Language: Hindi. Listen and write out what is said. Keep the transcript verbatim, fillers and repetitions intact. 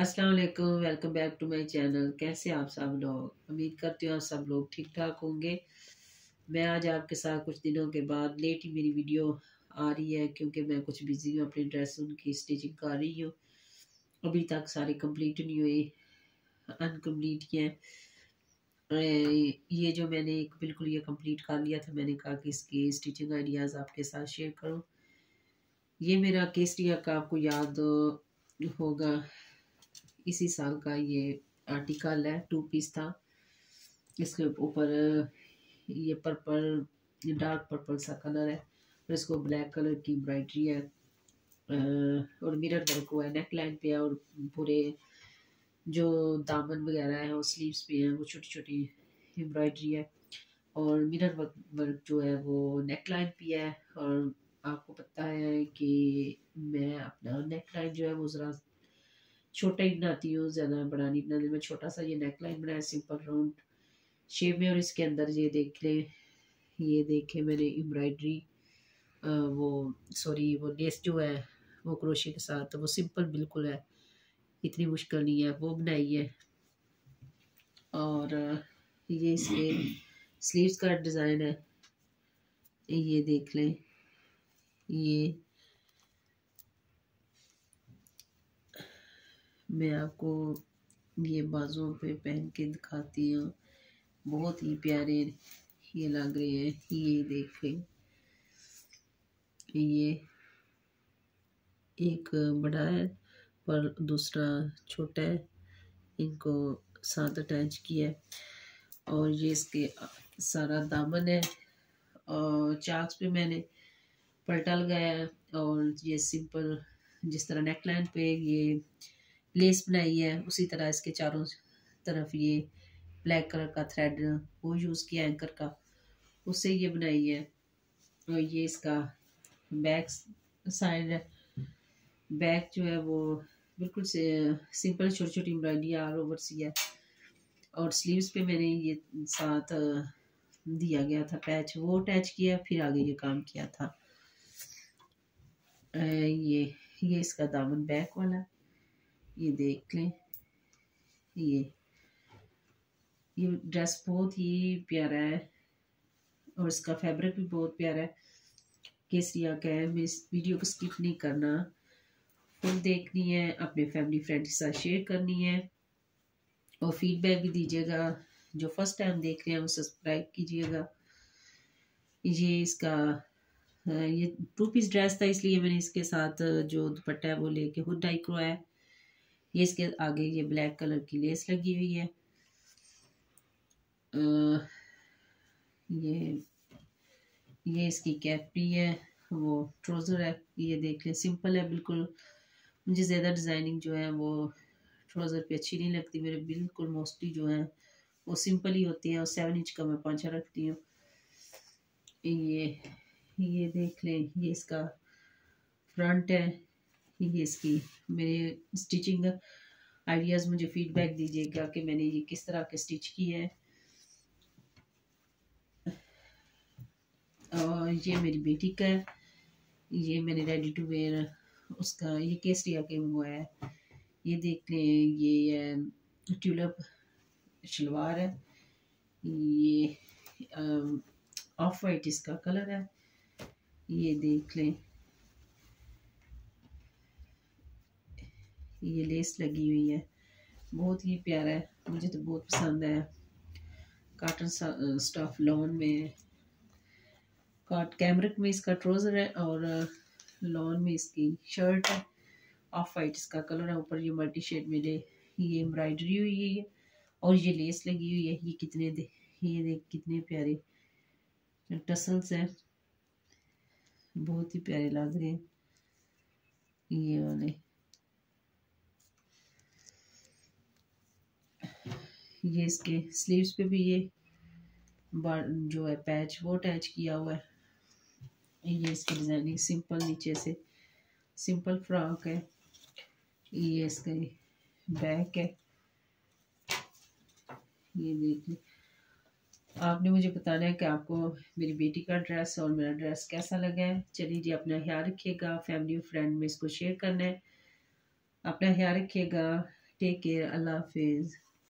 अस्सलाम वालेकुम। Welcome back to my channel. कैसे आप सब लोग? उम्मीद करती हूँ आप सब लोग ठीक ठाक होंगे। मैं आज आपके साथ कुछ दिनों के बाद लेट ही मेरी वीडियो आ रही है, क्योंकि मैं कुछ बिजी हूँ, अपनी ड्रेस उनकी स्टिचिंग कर रही हूँ। अभी तक सारी कंप्लीट नहीं हुई, अनकम्प्लीट ही हैं। ये जो मैंने एक बिल्कुल ये कंप्लीट कर लिया था, मैंने कहा कि इसकी स्टिचिंग आइडियाज़ आपके साथ शेयर करूँ। ये मेरा केसरिया का आपको याद होगा, इसी साल का ये आर्टिकल है, टू पीस था। इसके ऊपर ये पर्पल, ये डार्क पर्पल सा कलर है और इसको ब्लैक कलर की एम्ब्रॉयडरी है और मिरर वर्क हुआ है नेक लाइन पे है, और पूरे जो दामन वगैरह है और स्लीव्स पे है वो छोटी छोटी एम्ब्रॉयडरी है, और मिरर वर्क वर्क जो है वो नेक लाइन पे है। और आपको पता है कि मैं अपना नेक लाइन जो है वो ज़रा छोटा ही बनाती हूँ, ज़्यादा बड़ा नहीं बनाती। मैं छोटा सा ये नेक लाइन बनाया सिंपल राउंड शेप में, और इसके अंदर ये देख लें, ये देखे मैंने एम्ब्रॉयडरी वो सॉरी वो लेस जो है वो क्रोशे के साथ, तो वो सिंपल बिल्कुल है, इतनी मुश्किल नहीं है, वो बनाई है। और ये इसके स्लीव्स का डिज़ाइन है, ये देख लें। ये मैं आपको ये बाजुओं पे पहन के दिखाती हूँ, बहुत ही प्यारे ये लग रहे हैं। ये देखें, ये एक बड़ा है पर दूसरा छोटा है, इनको साथ अटैच किया है। और ये इसके सारा दामन है, और चाक्स पे मैंने पलटा लगाया है, और ये सिंपल जिस तरह नेक लाइन पे ये लेस बनाई है, उसी तरह इसके चारों तरफ ये ब्लैक कलर का थ्रेड वो यूज़ किया एंकर का, उससे ये बनाई है। और ये इसका बैक साइड है, बैक जो है वो बिल्कुल से सिंपल छोटी छोटी एम्ब्रॉयडरी ऑल ओवर सी है, और स्लीव्स पे मैंने ये साथ दिया गया था पैच, वो अटैच किया, फिर आगे ये काम किया था। ये ये इसका दामन बैक वाला, ये देख लें। ये ये ड्रेस बहुत ही प्यारा है और इसका फैब्रिक भी बहुत प्यारा है, केसरिया का है। मैं इस वीडियो को स्किप नहीं करना, फुल देखनी है, अपने फैमिली फ्रेंड के साथ शेयर करनी है, और फीडबैक भी दीजिएगा। जो फर्स्ट टाइम देख रहे हैं वो सब्सक्राइब कीजिएगा। ये इसका ये टू पीस ड्रेस था, इसलिए मैंने इसके साथ जो दुपट्टा है वो लेके हुड डाई करवाया है। ये इसके आगे ये ब्लैक कलर की लेस लगी हुई है। आ, ये ये इसकी कैपरी है, वो ट्राउज़र है। ये देख लें, सिंपल है बिल्कुल। मुझे ज़्यादा डिज़ाइनिंग जो है वो ट्राउज़र पे अच्छी नहीं लगती, मेरे बिल्कुल मोस्टली जो है वो सिंपल ही होती हैं, और सेवन इंच का मैं पांचा रखती हूँ। ये ये देख लें, ये इसका फ्रंट है। ये इसकी मेरे स्टिचिंग आइडियाज़ मुझे फीडबैक दीजिएगा कि मैंने ये किस तरह के स्टिच की है। और ये मेरी बेटी का है, ये मैंने रेडी टू वेयर उसका, ये केसरिया के हुआ है। ये देख लें, ये ट्यूलिप शलवार है, ये ऑफ वाइट इसका कलर है। ये देख लें, ये लेस लगी हुई है, बहुत ही प्यारा है, मुझे तो बहुत पसंद है। कॉटन स्टफ लॉन में, कॉट कैमरिक में इसका ट्राउज़र है, और लॉन में इसकी शर्ट है। ऑफ वाइट इसका कलर है, ऊपर ये मल्टी शेड में ले ये एम्ब्रॉयडरी हुई है, और ये लेस लगी हुई है। ये कितने दे ये देख कितने प्यारे टसल्स हैं, बहुत ही प्यारे लग रहे हैं ये वाले। ये इसके स्लीव्स पे भी ये जो है पैच वो अटैच किया हुआ है। ये इसकी डिजाइनिंग सिंपल, नीचे से सिंपल फ्रॉक है। ये इसका बैक है, ये देख लें। आपने मुझे बताना है कि आपको मेरी बेटी का ड्रेस और मेरा ड्रेस कैसा लगा है। चलिए जी, अपना ख्याल रखिएगा, फैमिली और फ्रेंड में इसको शेयर करना है। अपना ख्याल रखिएगा, टेक केयर, अल्लाह हाफिज़।